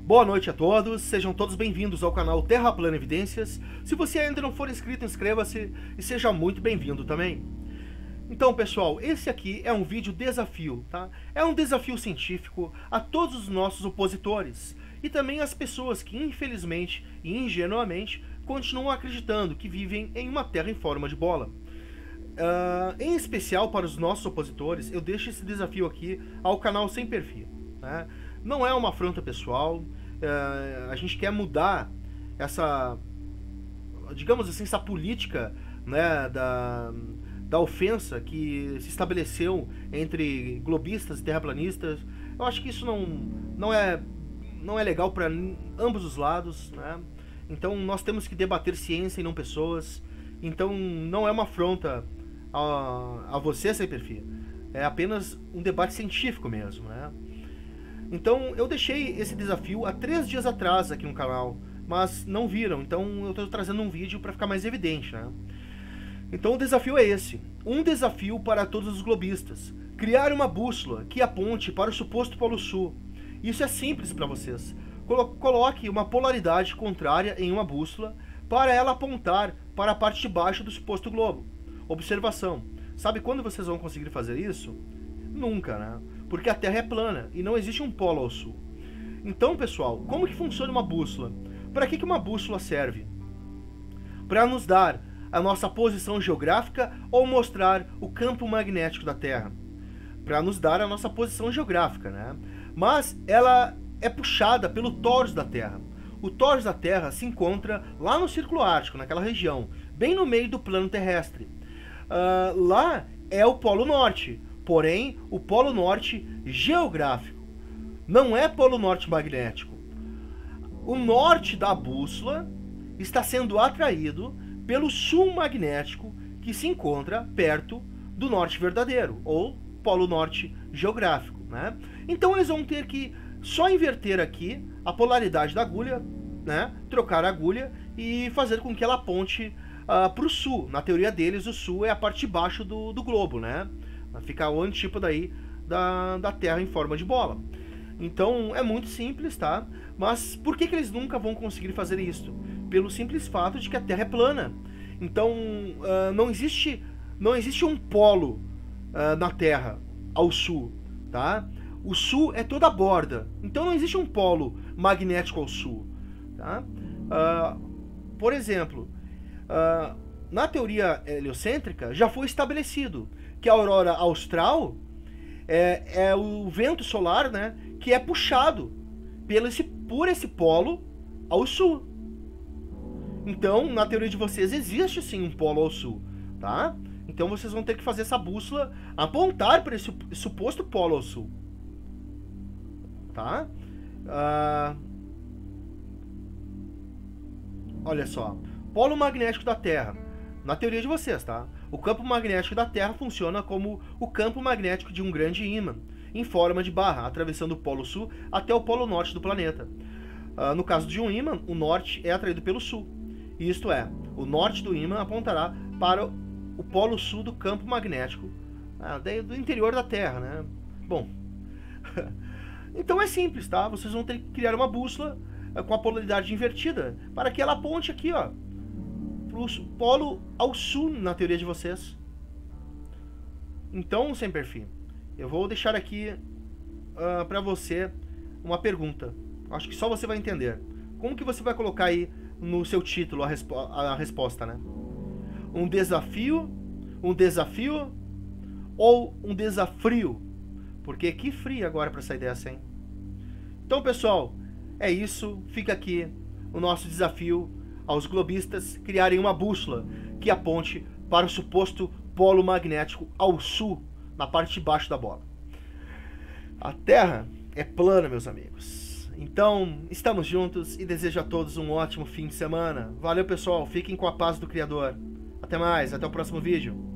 Boa noite a todos, sejam todos bem-vindos ao canal Terra Plana Evidências. Se você ainda não for inscrito, inscreva-se e seja muito bem-vindo também. Então, pessoal, esse aqui é um vídeo desafio, tá? É um desafio científico a todos os nossos opositores e também às pessoas que, infelizmente e ingenuamente, continuam acreditando que vivem em uma Terra em forma de bola. Em especial para os nossos opositores, eu deixo esse desafio aqui ao canal Sem Perfil, né? Não é uma afronta pessoal, a gente quer mudar essa, digamos assim, essa política, né, da ofensa que se estabeleceu entre globistas e terraplanistas. Eu acho que isso não é legal para ambos os lados, né? Então nós temos que debater ciência e não pessoas. Então não é uma afronta a você, Sem Perfil. É apenas um debate científico mesmo, né? Então eu deixei esse desafio há 3 dias atrás aqui no canal, mas não viram, então eu estou trazendo um vídeo para ficar mais evidente, né? Então o desafio é esse, um desafio para todos os globistas, criar uma bússola que aponte para o suposto Polo Sul. Isso é simples para vocês, coloque uma polaridade contrária em uma bússola para ela apontar para a parte de baixo do suposto globo. Observação, sabe quando vocês vão conseguir fazer isso? Nunca, né? Porque a Terra é plana e não existe um polo ao sul. Então, pessoal, como que funciona uma bússola? Para que uma bússola serve? Para nos dar a nossa posição geográfica ou mostrar o campo magnético da Terra? Para nos dar a nossa posição geográfica, né? Mas ela é puxada pelo torus da Terra. O torus da Terra se encontra lá no Círculo Ártico, naquela região, bem no meio do plano terrestre. Lá é o Polo Norte. Porém, o Polo Norte geográfico, não é Polo Norte magnético. O norte da bússola está sendo atraído pelo sul magnético que se encontra perto do norte verdadeiro, ou Polo Norte geográfico, né? Então eles vão ter que só inverter aqui a polaridade da agulha, né? Trocar a agulha e fazer com que ela aponte para o sul. Na teoria deles, o sul é a parte de baixo do globo, né? Fica o antípodo aí da Terra em forma de bola. Então é muito simples, tá? Mas por que eles nunca vão conseguir fazer isso? Pelo simples fato de que a Terra é plana. Então não existe um polo na Terra ao sul, tá? O sul é toda a borda. Então não existe um polo magnético ao sul, tá? Por exemplo, na teoria heliocêntrica já foi estabelecido que a aurora austral é o vento solar, né, que é puxado por esse polo ao sul. Então, na teoria de vocês, existe sim um polo ao sul, tá? Então vocês vão ter que fazer essa bússola apontar para esse suposto polo ao sul, tá? Olha só, polo magnético da Terra. Na teoria de vocês, tá? O campo magnético da Terra funciona como o campo magnético de um grande ímã, em forma de barra, atravessando o Polo Sul até o Polo Norte do planeta. No caso de um ímã, o norte é atraído pelo sul. Isto é, o norte do ímã apontará para o Polo Sul do campo magnético do interior da Terra, né? Bom, então é simples, tá? Vocês vão ter que criar uma bússola com a polaridade invertida para que ela aponte aqui, ó, o polo ao sul, na teoria de vocês. Então, Sem Perfil, eu vou deixar aqui para você uma pergunta. Acho que só você vai entender. Como que você vai colocar aí no seu título a resposta, né? Um desafio ou um desafrio? Porque que frio agora para sair dessa, hein? Então, pessoal, é isso. Fica aqui o nosso desafio aos globistas criarem uma bússola que aponte para o suposto polo magnético ao sul, na parte de baixo da bola. A Terra é plana, meus amigos. Então, estamos juntos e desejo a todos um ótimo fim de semana. Valeu, pessoal. Fiquem com a paz do Criador. Até mais, até o próximo vídeo.